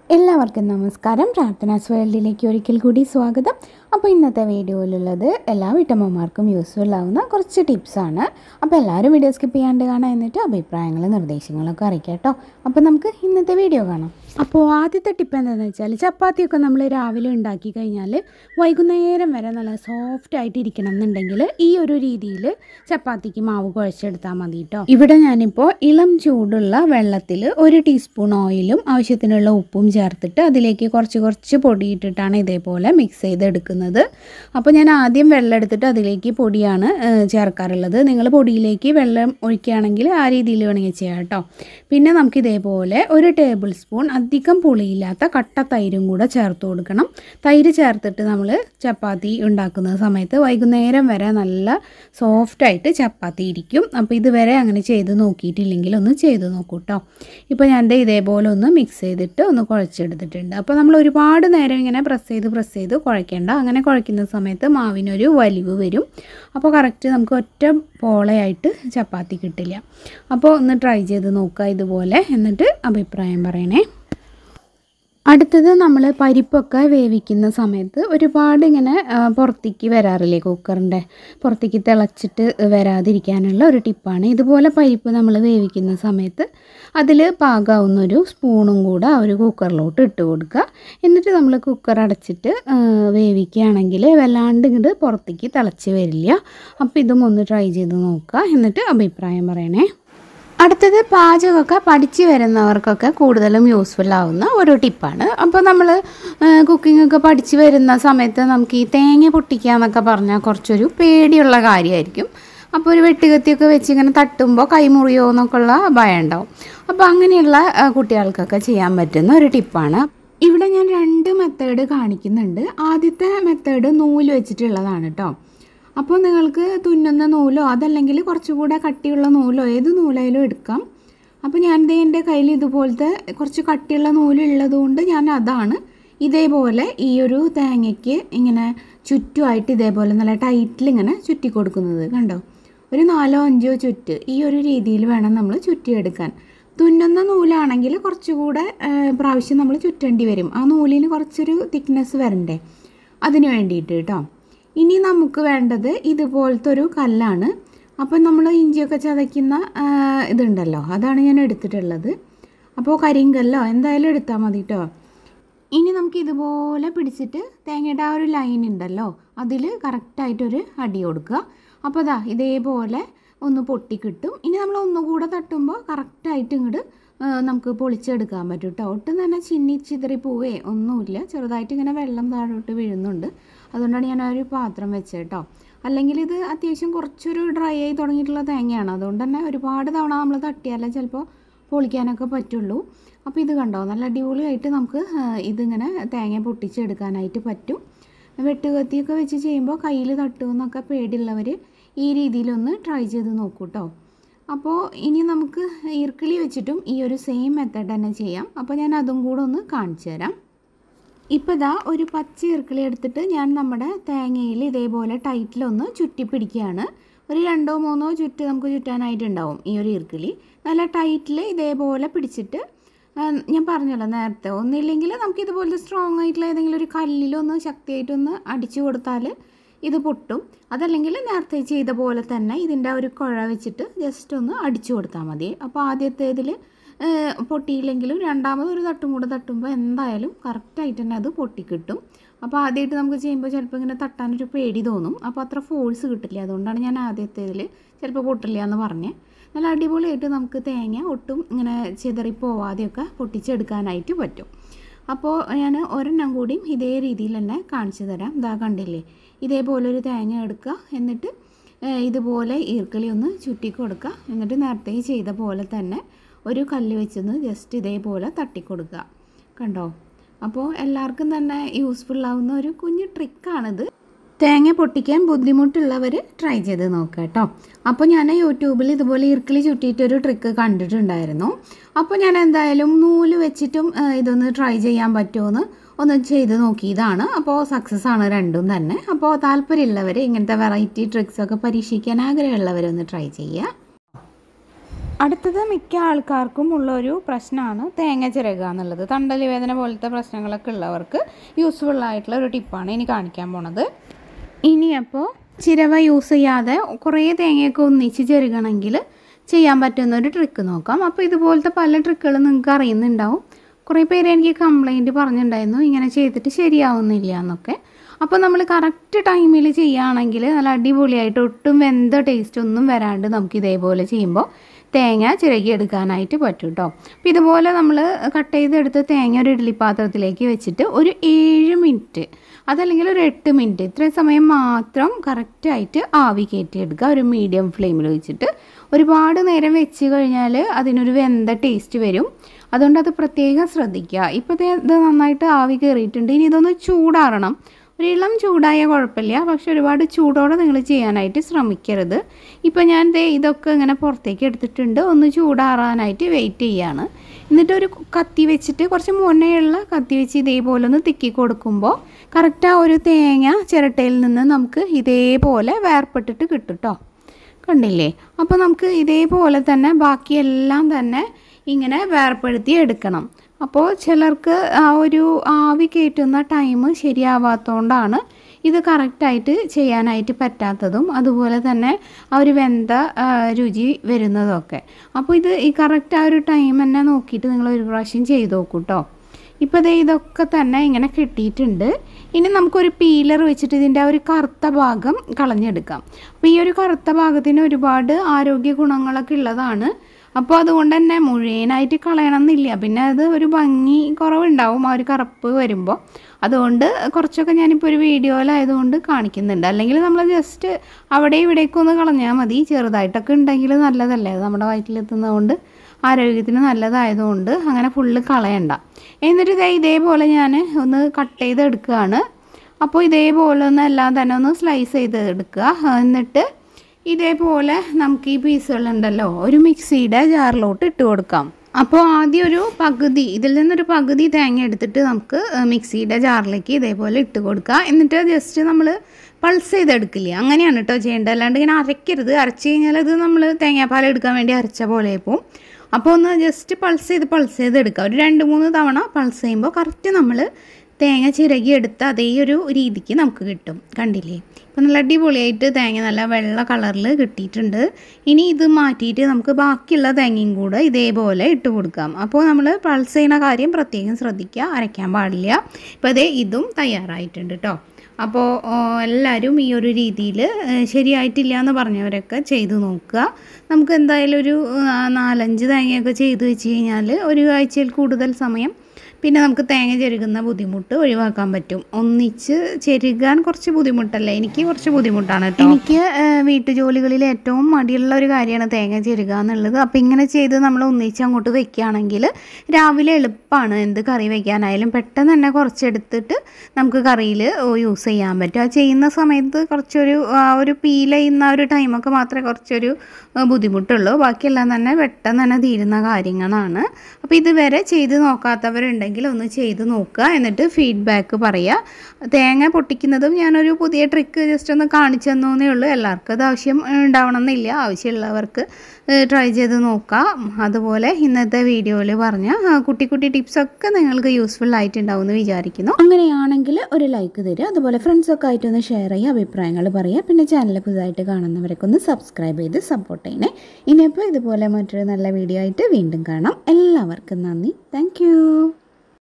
എല്ലാവർക്കും നമസ്കാരം. പ്രാർത്ഥനാസ് വേൾഡിലേക്ക് ഒരിക്കൽ കൂടി സ്വാഗതം. അപ്പോൾ ഇന്നത്തെ വീഡിയോയിലുള്ളത് എല്ലാ വീട്ടമ്മമാർക്കും യൂസ്ഫുൾ ആവുന്ന കുറച്ച് ടിപ്സാണ്. അപ്പോൾ എല്ലാവരും വീഡിയോ സ്കിപ്പ് ചെയ്യാണ്ട് കാണാം, എന്നിട്ട് അഭിപ്രായങ്ങളും നിർദ്ദേശങ്ങളൊക്കെ അറിയിക്കാം കേട്ടോ. അപ്പോൾ നമുക്ക് ഇന്നത്തെ വീഡിയോ കാണാം. അപ്പോൾ ആദ്യത്തെ ടിപ്പ് എന്താണെന്ന് വെച്ചാൽ, ചപ്പാത്തിയൊക്കെ നമ്മൾ രാവിലെ ഉണ്ടാക്കി കഴിഞ്ഞാൽ വൈകുന്നേരം വരെ നല്ല സോഫ്റ്റ് ആയിട്ട് ഇരിക്കണം എന്നുണ്ടെങ്കിൽ ഈ ഒരു രീതിയിൽ ചപ്പാത്തിക്ക് മാവ് കുഴച്ചെടുത്താൽ മതി കേട്ടോ. ഇവിടെ ഞാനിപ്പോൾ ഇളം ചൂടുള്ള വെള്ളത്തിൽ 1 ടീസ്പൂൺ ഓയിലും ആവശ്യത്തിനുള്ള ഉപ്പും ചേർത്തിട്ട് അതിലേക്ക് കുറച്ച് പൊടിയിട്ടിട്ടാണ് ഇതേപോലെ മിക്സ് ചെയ്തെടുക്കുന്നത്. അപ്പോൾ ഞാൻ ആദ്യം വെള്ളം എടുത്തിട്ട് അതിലേക്ക് പൊടിയാണ് ചേർക്കാറുള്ളത്. നിങ്ങൾ പൊടിയിലേക്ക് വെള്ളം ഒഴിക്കുകയാണെങ്കിൽ ആ രീതിയിൽ വേണമെങ്കിൽ ചെയ്യാം കേട്ടോ. പിന്നെ നമുക്ക് ഇതേപോലെ 1 ടേബിൾ സ്പൂൺ അധികം പുളിയില്ലാത്ത കട്ട തൈരും കൂടെ ചേർത്ത് കൊടുക്കണം. തൈര് ചേർത്തിട്ട് നമ്മൾ ചപ്പാത്തി ഉണ്ടാക്കുന്ന സമയത്ത് വൈകുന്നേരം വരെ നല്ല സോഫ്റ്റായിട്ട് ചപ്പാത്തി ഇരിക്കും. അപ്പോൾ ഇതുവരെ അങ്ങനെ ചെയ്ത് നോക്കിയിട്ടില്ലെങ്കിൽ ഒന്ന് ചെയ്ത് നോക്കൂ കേട്ടോ. ഇപ്പോൾ ഞാൻ ഇതേപോലെ ഒന്ന് മിക്സ് ചെയ്തിട്ട് ഒന്ന് കുഴച്ചെടുത്തിട്ടുണ്ട്. അപ്പോൾ നമ്മൾ ഒരുപാട് നേരം ഇങ്ങനെ പ്രസ് ചെയ്ത് കുഴക്കേണ്ട. അങ്ങനെ കുഴക്കുന്ന സമയത്ത് മാവിനൊരു വലിവ് വരും. അപ്പോൾ കറക്റ്റ് നമുക്ക് ഒറ്റ പോളയായിട്ട് ചപ്പാത്തി കിട്ടില്ല. അപ്പോൾ ഒന്ന് ട്രൈ ചെയ്ത് നോക്കുക ഇതുപോലെ, എന്നിട്ട് അഭിപ്രായം പറയണേ. അടുത്തത് നമ്മൾ പരിപ്പൊക്കെ വേവിക്കുന്ന സമയത്ത് ഒരുപാട് ഇങ്ങനെ പുറത്തേക്ക് വരാറില്ലേ, കുക്കറിൻ്റെ പുറത്തേക്ക് തിളച്ചിട്ട് വരാതിരിക്കാനുള്ള ഒരു ടിപ്പാണ്. ഇതുപോലെ പരിപ്പ് നമ്മൾ വേവിക്കുന്ന സമയത്ത് അതിൽ പാകാവുന്നൊരു സ്പൂണും കൂടെ ആ ഒരു കുക്കറിലോട്ട് ഇട്ട് കൊടുക്കുക. എന്നിട്ട് നമ്മൾ കുക്കർ അടച്ചിട്ട് വേവിക്കുകയാണെങ്കിൽ വല്ലാണ്ട് ഇങ്ങോട്ട് പുറത്തേക്ക് തിളച്ച് വരില്ല. അപ്പോൾ ഇതും ഒന്ന് ട്രൈ ചെയ്ത് നോക്കുക, എന്നിട്ട് അഭിപ്രായം പറയണേ. അടുത്തത് പാചകമൊക്കെ പഠിച്ച് വരുന്നവർക്കൊക്കെ കൂടുതലും യൂസ്ഫുൾ ആവുന്ന ഒരു ടിപ്പാണ്. അപ്പോൾ നമ്മൾ കുക്കിങ്ങൊക്കെ പഠിച്ച് വരുന്ന സമയത്ത് നമുക്ക് ഈ തേങ്ങ പൊട്ടിക്കുക എന്നൊക്കെ പറഞ്ഞാൽ കുറച്ചൊരു പേടിയുള്ള കാര്യമായിരിക്കും. അപ്പോൾ ഒരു വെട്ടുകത്തിയൊക്കെ വെച്ച് ഇങ്ങനെ തട്ടുമ്പോൾ കൈമുറിയോ എന്നൊക്കെയുള്ള ഭയം ഉണ്ടാവും. അപ്പോൾ അങ്ങനെയുള്ള കുട്ടികൾക്കൊക്കെ ചെയ്യാൻ പറ്റുന്ന ഒരു ടിപ്പാണ്. ഇവിടെ ഞാൻ 2 മെത്തേഡ് കാണിക്കുന്നുണ്ട്. ആദ്യത്തെ മെത്തേഡ് നൂല് വെച്ചിട്ടുള്ളതാണ് കേട്ടോ. അപ്പോൾ നിങ്ങൾക്ക് തുന്നുന്ന നൂലോ അതല്ലെങ്കിൽ കുറച്ചുകൂടെ കട്ടിയുള്ള നൂലോ ഏത് നൂലായാലും എടുക്കാം. അപ്പോൾ ഞാൻ എൻ്റെ കയ്യിൽ ഇതുപോലത്തെ കുറച്ച് കട്ടിയുള്ള നൂലുള്ളത് കൊണ്ട് ഞാൻ അതാണ് ഇതേപോലെ ഈ ഒരു തേങ്ങയ്ക്ക് ഇങ്ങനെ ചുറ്റുമായിട്ട് ഇതേപോലെ നല്ല ടൈറ്റിൽ ഇങ്ങനെ ചുറ്റി കൊടുക്കുന്നത് കണ്ടോ. ഒരു 4-5 ചുറ്റ് ഈ ഒരു രീതിയിൽ വേണം നമ്മൾ ചുറ്റിയെടുക്കാൻ. തുന്നുന്ന നൂലാണെങ്കിൽ കുറച്ചുകൂടെ പ്രാവശ്യം നമ്മൾ ചുറ്റേണ്ടി വരും. ആ നൂലിന് കുറച്ചൊരു തിക്നെസ് വരണ്ടേ, അതിന് വേണ്ടിയിട്ട് കേട്ടോ. ഇനി നമുക്ക് വേണ്ടത് ഇതുപോലത്തെ ഒരു കല്ലാണ്. അപ്പം നമ്മൾ ഇഞ്ചിയൊക്കെ ചതയ്ക്കുന്ന ഇതുണ്ടല്ലോ, അതാണ് ഞാൻ എടുത്തിട്ടുള്ളത്. അപ്പോൾ കരിങ്കല്ലോ എന്തായാലും എടുത്താൽ മതി കേട്ടോ. ഇനി നമുക്ക് ഇതുപോലെ പിടിച്ചിട്ട് തേങ്ങയുടെ ആ ഒരു ലൈൻ ഉണ്ടല്ലോ അതിൽ കറക്റ്റായിട്ടൊരു അടി കൊടുക്കുക. അപ്പോൾ ഇതേപോലെ ഒന്ന് പൊട്ടിക്കിട്ടും. ഇനി നമ്മൾ ഒന്നുകൂടെ തട്ടുമ്പോൾ കറക്റ്റായിട്ട് ഇങ്ങോട്ട് നമുക്ക് പൊളിച്ചെടുക്കാൻ പറ്റും കേട്ടോ. ഒട്ടും തന്നെ ചിതറി പോവേ ഒന്നുമില്ല. ചെറുതായിട്ട് ഇങ്ങനെ വെള്ളം താഴോട്ട് വീഴുന്നുണ്ട്. അതുകൊണ്ടാണ് ഞാൻ ആ ഒരു പാത്രം വെച്ചത് കേട്ടോ. അല്ലെങ്കിൽ ഇത് അത്യാവശ്യം കുറച്ചൊരു ഡ്രൈ ആയി തുടങ്ങിയിട്ടുള്ള തേങ്ങയാണ്. അതുകൊണ്ട് തന്നെ ഒരുപാട് തവണ നമ്മൾ തട്ടിയാലേ ചിലപ്പോൾ പൊളിക്കാനൊക്കെ പറ്റുള്ളൂ. അപ്പോൾ ഇത് കണ്ടോ, നല്ല അടിപൊളിയായിട്ട് നമുക്ക് ഇതിങ്ങനെ തേങ്ങ പൊട്ടിച്ചെടുക്കാനായിട്ട് പറ്റും. വെട്ടുകത്തിയൊക്കെ വെച്ച് ചെയ്യുമ്പോൾ കയ്യിൽ തട്ടുമെന്നൊക്കെ പേടിയുള്ളവർ ഈ രീതിയിലൊന്ന് ട്രൈ ചെയ്ത് നോക്കൂ കേട്ടോ. അപ്പോൾ ഇനി നമുക്ക് ഈർക്കിളി വെച്ചിട്ടും ഈ ഒരു സെയിം മെത്തേഡ് തന്നെ ചെയ്യാം. അപ്പോൾ ഞാൻ അതും കൂടെ ഒന്ന് കാണിച്ചു തരാം. ഇപ്പോൾ ഒരു പച്ച ഈർക്കിളി എടുത്തിട്ട് ഞാൻ നമ്മുടെ തേങ്ങയിൽ ഇതേപോലെ ടൈറ്റിലൊന്ന് ചുറ്റി പിടിക്കുകയാണ്. ഒരു 2-3 ചുറ്റ് നമുക്ക് ചുറ്റാനായിട്ടുണ്ടാവും ഈ ഒരു ഈർക്കിളി. നല്ല ടൈറ്റിൽ ഇതേപോലെ പിടിച്ചിട്ട് ഞാൻ പറഞ്ഞല്ലോ നേരത്തെ, ഒന്നില്ലെങ്കിൽ നമുക്ക് ഇതുപോലത്തെ സ്ട്രോങ് ആയിട്ടുള്ള ഏതെങ്കിലും ഒരു കല്ലിലൊന്ന് ശക്തിയായിട്ടൊന്ന് അടിച്ചു കൊടുത്താൽ ഇത് പൊട്ടും. അതല്ലെങ്കിൽ നേരത്തെ ചെയ്ത പോലെ തന്നെ ഇതിൻ്റെ ഒരു കുഴ വെച്ചിട്ട് ജസ്റ്റ് ഒന്ന് അടിച്ചു കൊടുത്താൽ മതി. അപ്പോൾ ആദ്യത്തേതിൽ പൊട്ടിയില്ലെങ്കിലും രണ്ടാമതൊരു തട്ടും കൂടെ തട്ടുമ്പോൾ എന്തായാലും കറക്റ്റായിട്ട് തന്നെ അത് പൊട്ടിക്കിട്ടും. അപ്പോൾ ആദ്യമായിട്ട് നമുക്ക് ചെയ്യുമ്പോൾ ചിലപ്പോൾ ഇങ്ങനെ തട്ടാനൊരു പേടി തോന്നും. അപ്പോൾ അത്ര ഫോഴ്സ് കിട്ടില്ല. അതുകൊണ്ടാണ് ഞാൻ ആദ്യത്തേതിൽ ചിലപ്പോൾ പൊട്ടില്ല എന്ന് പറഞ്ഞത്. നല്ല അടിപൊളിയായിട്ട് നമുക്ക് തേങ്ങ ഒട്ടും ഇങ്ങനെ ചിതറിപ്പോവാതെയൊക്കെ പൊട്ടിച്ചെടുക്കാനായിട്ട് പറ്റും. അപ്പോൾ ഞാൻ ഒരെണ്ണം കൂടിയും ഇതേ രീതിയിൽ തന്നെ കാണിച്ചു തരാം. കണ്ടില്ലേ, ഇതേപോലൊരു തേങ്ങ എടുക്കുക, എന്നിട്ട് ഇതുപോലെ ഈർക്കിളി ഒന്ന് ചുറ്റി കൊടുക്കുക. എന്നിട്ട് നേരത്തെ ചെയ്ത പോലെ തന്നെ ഒരു കല്ല് വെച്ചൊന്ന് ജസ്റ്റ് ഇതേപോലെ തട്ടിക്കൊടുക്കുക. കണ്ടോ. അപ്പോൾ എല്ലാവർക്കും തന്നെ യൂസ്ഫുൾ ആവുന്ന ഒരു കുഞ്ഞു ട്രിക്കാണിത്. തേങ്ങ പൊട്ടിക്കാൻ ബുദ്ധിമുട്ടുള്ളവർ ട്രൈ ചെയ്ത് നോക്കുക കേട്ടോ. അപ്പോൾ ഞാൻ യൂട്യൂബിൽ ഇതുപോലെ ഈർക്കിളി ചുറ്റിയിട്ടൊരു ട്രിക്ക് കണ്ടിട്ടുണ്ടായിരുന്നു. അപ്പോൾ ഞാൻ എന്തായാലും നൂല് വെച്ചിട്ടും ഇതൊന്ന് ട്രൈ ചെയ്യാൻ പറ്റുമോ ഒന്ന് ചെയ്ത് നോക്കിയതാണ്. അപ്പോൾ സക്സസ് ആണ് രണ്ടും തന്നെ. അപ്പോൾ താല്പര്യമുള്ളവർ, ഇങ്ങനത്തെ വെറൈറ്റി ട്രിക്സൊക്കെ പരീക്ഷിക്കാൻ ആഗ്രഹമുള്ളവരൊന്ന് ട്രൈ ചെയ്യുക. അടുത്തത് മിക്ക ആൾക്കാർക്കും ഉള്ളൊരു പ്രശ്നമാണ് തേങ്ങ ചിരകുക എന്നുള്ളത്. തണ്ടൽ വേദന പോലത്തെ പ്രശ്നങ്ങളൊക്കെ ഉള്ളവർക്ക് യൂസ്ഫുൾ ആയിട്ടുള്ള ഒരു ടിപ്പാണ് ഇനി കാണിക്കാൻ പോണത്. ഇനിയപ്പോൾ ചിരവ യൂസ് ചെയ്യാതെ കുറേ തേങ്ങയൊക്കെ ഒന്നിച്ച് ചിരകണമെങ്കിൽ ചെയ്യാൻ പറ്റുന്ന ഒരു ട്രിക്ക് നോക്കാം. അപ്പോൾ ഇതുപോലത്തെ പല ട്രിക്കുകളും നിങ്ങൾക്ക് അറിയുന്നുണ്ടാവും. കുറേ പേര് എനിക്ക് കംപ്ലൈൻറ്റ് പറഞ്ഞിട്ടുണ്ടായിരുന്നു ഇങ്ങനെ ചെയ്തിട്ട് ശരിയാവുന്നില്ല എന്നൊക്കെ. അപ്പോൾ നമ്മൾ കറക്റ്റ് ടൈമിൽ ചെയ്യുകയാണെങ്കിൽ നല്ല അടിപൊളിയായിട്ട് ഒട്ടും വെന്ത ടേസ്റ്റ് ഒന്നും വരാണ്ട് നമുക്ക് ഇതേപോലെ ചെയ്യുമ്പോൾ തേങ്ങ ചിരകിയെടുക്കാനായിട്ട് പറ്റും കേട്ടോ. അപ്പോൾ ഇതുപോലെ നമ്മൾ കട്ട് ചെയ്തെടുത്ത് തേങ്ങ ഒരു ഇഡ്ഡലി പാത്രത്തിലേക്ക് വെച്ചിട്ട് ഒരു 7 മിനിറ്റ് അതല്ലെങ്കിൽ ഒരു 8 മിനിറ്റ് ഇത്രയും സമയം മാത്രം കറക്റ്റായിട്ട് ആവി കയറ്റിയെടുക്കുക ഒരു മീഡിയം ഫ്ലെയിമിൽ വെച്ചിട്ട്. ഒരുപാട് നേരം വെച്ച് കഴിഞ്ഞാൽ അതിനൊരു വെന്ത ടേസ്റ്റ് വരും. അതുകൊണ്ട് അത് പ്രത്യേകം ശ്രദ്ധിക്കുക. ഇപ്പോൾ ഇത് നന്നായിട്ട് ആവി കയറിയിട്ടുണ്ട്. ഇനി ഇതൊന്ന് ചൂടാറണം. ഒരു ഇളം ചൂടായ കുഴപ്പമില്ല, പക്ഷെ ഒരുപാട് ചൂടോടെ നിങ്ങൾ ചെയ്യാനായിട്ട് ശ്രമിക്കരുത്. ഇപ്പോൾ ഞാൻ ഇതൊക്കെ ഇങ്ങനെ പുറത്തേക്ക് എടുത്തിട്ടുണ്ട്. ഒന്ന് ചൂടാറാനായിട്ട് വെയിറ്റ് ചെയ്യാണ്. എന്നിട്ട് ഒരു കത്തി വെച്ചിട്ട് കുറച്ച് മുന്നേയുള്ള കത്തി വെച്ച് ഇതേപോലെ ഒന്ന് തിക്കി കൊടുക്കുമ്പോൾ കറക്റ്റ് ആ ഒരു തേങ്ങ ചിരട്ടയിൽ നിന്ന് നമുക്ക് ഇതേപോലെ വേർപെട്ടിട്ട് കിട്ടും കേട്ടോ. കണ്ടില്ലേ? അപ്പോൾ നമുക്ക് ഇതേപോലെ തന്നെ ബാക്കിയെല്ലാം തന്നെ ഇങ്ങനെ വേർപ്പെടുത്തി എടുക്കണം. അപ്പോൾ ചിലർക്ക് ആ ഒരു ആവി കയറ്റുന്ന ടൈം ശരിയാവാത്തതുകൊണ്ടാണ് ഇത് കറക്റ്റായിട്ട് ചെയ്യാനായിട്ട് പറ്റാത്തതും അതുപോലെ തന്നെ ആ ഒരു വെന്ത രുചി വരുന്നതൊക്കെ. അപ്പോൾ ഇത് ഈ കറക്റ്റ് ആ ഒരു ടൈം തന്നെ നോക്കിയിട്ട് നിങ്ങൾ ഒരു പ്രാവശ്യം ചെയ്ത് നോക്കൂ കേട്ടോ. ഇപ്പോൾ ഇതൊക്കെ തന്നെ ഇങ്ങനെ കിട്ടിയിട്ടുണ്ട്. ഇനി നമുക്കൊരു പീലർ വെച്ചിട്ട് ഇതിൻ്റെ ആ ഒരു കറുത്ത ഭാഗം കളഞ്ഞെടുക്കാം. അപ്പോൾ ഈ ഒരു കറുത്ത ഭാഗത്തിന് ഒരുപാട് ആരോഗ്യ ഗുണങ്ങളൊക്കെ ഉള്ളതാണ്. അപ്പോൾ അതുകൊണ്ട് തന്നെ മുഴുവനായിട്ട് കളയണം എന്നില്ല. പിന്നെ അത് ഒരു ഭംഗി കുറവുണ്ടാവും ആ ഒരു കറുപ്പ് വരുമ്പോൾ. അതുകൊണ്ട് കുറച്ചൊക്കെ ഞാനിപ്പോൾ ഒരു വീഡിയോയിലായതുകൊണ്ട് കാണിക്കുന്നുണ്ട്. അല്ലെങ്കിൽ നമ്മൾ ജസ്റ്റ് അവിടെ ഇവിടേക്ക് ഒന്ന് കളഞ്ഞാൽ മതി. ചെറുതായിട്ടൊക്കെ ഉണ്ടെങ്കിൽ നല്ലതല്ലേ, അത് നമ്മുടെ വയറ്റിലെത്തുന്നതുകൊണ്ട് ആരോഗ്യത്തിന് നല്ലതായതുകൊണ്ട് അങ്ങനെ ഫുള്ള് കളയണ്ട. എന്നിട്ട് ഇതേപോലെ ഞാൻ ഒന്ന് കട്ട് ചെയ്തെടുക്കുകയാണ്. അപ്പോൾ ഇതേപോലെ ഒന്ന് എല്ലാം തന്നെ ഒന്ന് സ്ലൈസ് ചെയ്തെടുക്കുക. എന്നിട്ട് ഇതേപോലെ നമുക്ക് ഈ പീസുകളുണ്ടല്ലോ ഒരു മിക്സിയുടെ ജാറിലോട്ട് ഇട്ട് കൊടുക്കാം. അപ്പോൾ ആദ്യം ഒരു പകുതി ഇതിൽ നിന്നൊരു പകുതി തേങ്ങ എടുത്തിട്ട് നമുക്ക് മിക്സിയുടെ ജാറിലേക്ക് ഇതേപോലെ ഇട്ട് കൊടുക്കുക. എന്നിട്ട് ജസ്റ്റ് നമ്മൾ പൾസ് ചെയ്തെടുക്കില്ലേ, അങ്ങനെയാണ് കേട്ടോ ചെയ്യേണ്ടത്. അല്ലാണ്ട് ഇങ്ങനെ അരയ്ക്കരുത്. അരച്ച് കഴിഞ്ഞാൽ അത് നമ്മൾ തേങ്ങാപ്പാൽ എടുക്കാൻ വേണ്ടി അരച്ച പോലെ പോവും. അപ്പോൾ ഒന്ന് ജസ്റ്റ് പൾസ് ചെയ്ത് എടുക്കുക. ഒരു 2-3 തവണ പൾസ് ചെയ്യുമ്പോൾ കറക്റ്റ് നമ്മൾ തേങ്ങ ചിരകി എടുത്ത അതേ ഒരു രീതിക്ക് നമുക്ക് കിട്ടും. കണ്ടില്ലേ? ഇപ്പം നല്ല അടിപൊളിയായിട്ട് തേങ്ങ നല്ല വെള്ള കളറിൽ കിട്ടിയിട്ടുണ്ട്. ഇനി ഇത് മാറ്റിയിട്ട് നമുക്ക് ബാക്കിയുള്ള തേങ്ങയും കൂടെ ഇതേപോലെ ഇട്ട് കൊടുക്കാം. അപ്പോൾ നമ്മൾ പൾസ് ചെയ്യുന്ന കാര്യം പ്രത്യേകം ശ്രദ്ധിക്കുക, അരയ്ക്കാൻ പാടില്ല. ഇപ്പോൾ ഇതും തയ്യാറായിട്ടുണ്ട് കേട്ടോ. അപ്പോൾ എല്ലാവരും ഈ ഒരു രീതിയിൽ ശരിയായിട്ടില്ല എന്ന് പറഞ്ഞവരൊക്കെ ചെയ്ത് നോക്കുക. നമുക്ക് എന്തായാലും ഒരു 4-5 തേങ്ങയൊക്കെ ചെയ്ത് വെച്ച് കഴിഞ്ഞാൽ ഒരു ആഴ്ചയിൽ കൂടുതൽ സമയം പിന്നെ നമുക്ക് തേങ്ങ ചെരുകുന്ന ബുദ്ധിമുട്ട് ഒഴിവാക്കാൻ പറ്റും. ഒന്നിച്ച് ചെരുകാൻ കുറച്ച് ബുദ്ധിമുട്ടല്ലേ, എനിക്ക് കുറച്ച് ബുദ്ധിമുട്ടാണ് കേട്ടോ. എനിക്ക് വീട്ടുജോലികളിൽ ഏറ്റവും മടിയുള്ള ഒരു കാര്യമാണ് തേങ്ങ ചെരുക എന്നുള്ളത്. അപ്പോൾ ഇങ്ങനെ ചെയ്ത് നമ്മൾ ഒന്നിച്ച് അങ്ങോട്ട് വെക്കുകയാണെങ്കിൽ രാവിലെ എളുപ്പമാണ്. എന്ത് കറി വയ്ക്കാനായാലും പെട്ടെന്ന് തന്നെ കുറച്ചെടുത്തിട്ട് നമുക്ക് കറിയിൽ യൂസ് ചെയ്യാൻ പറ്റും. ആ ചെയ്യുന്ന സമയത്ത് കുറച്ചൊരു ഒരു പീൽ ചെയ്യുന്ന ഒരു ടൈമൊക്കെ മാത്രമേ കുറച്ചൊരു ബുദ്ധിമുട്ടുള്ളൂ. ബാക്കിയെല്ലാം തന്നെ പെട്ടെന്ന് തന്നെ തീരുന്ന കാര്യങ്ങളാണ്. അപ്പോൾ ഇതുവരെ ചെയ്ത് നോക്കാത്തവരുണ്ടെങ്കിൽ ഒന്ന് ചെയ്ത് നോക്കുക. എന്നിട്ട് ഫീഡ്ബാക്ക് പറയുക. തേങ്ങ പൊട്ടിക്കുന്നതും ഞാനൊരു പുതിയ ട്രിക്ക് ജസ്റ്റ് ഒന്ന് കാണിച്ചു തന്നേ ഉള്ളൂ. എല്ലാവർക്കും അത് ആവശ്യം ഉണ്ടാവണം എന്നില്ല. ആവശ്യമുള്ളവർക്ക് ട്രൈ ചെയ്ത് നോക്കാം. അതുപോലെ ഇന്നത്തെ വീഡിയോയിൽ പറഞ്ഞ കുട്ടി ടിപ്സൊക്കെ നിങ്ങൾക്ക് യൂസ്ഫുൾ ആയിട്ടുണ്ടാവുമെന്ന് വിചാരിക്കുന്നു. അങ്ങനെയാണെങ്കിൽ ഒരു ലൈക്ക് തരിക. അതുപോലെ ഫ്രണ്ട്സൊക്കെ ആയിട്ടൊന്ന് ഷെയർ ചെയ്യുക, അഭിപ്രായങ്ങൾ പറയുക. പിന്നെ ചാനൽ പുതുതായിട്ട് കാണുന്നവരൊക്കെ ഒന്ന് സബ്സ്ക്രൈബ് ചെയ്ത് സപ്പോർട്ട് ചെയ്യണേ. ഇനിയിപ്പോൾ ഇതുപോലെ മറ്റൊരു നല്ല വീഡിയോ ആയിട്ട് വീണ്ടും കാണാം. എല്ലാവർക്കും നന്ദി. താങ്ക്